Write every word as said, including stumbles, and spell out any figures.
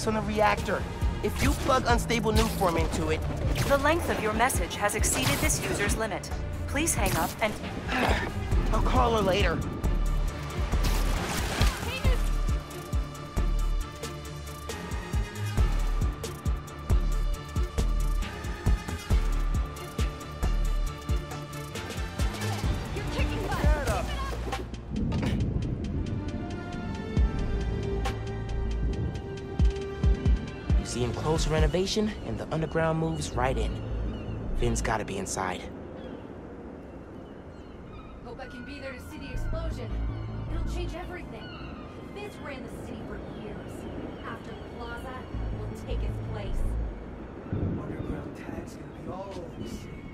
specs on the reactor. If you plug unstable nuform into it... The length of your message has exceeded this user's limit. Please hang up and... I'll call her later. See him close renovation, and the underground moves right in. Finn's gotta be inside. Hope I can be there to see the explosion. It'll change everything. Fizz ran the city for years. After Plaza will take its place. Underground tag's gonna be all over the city.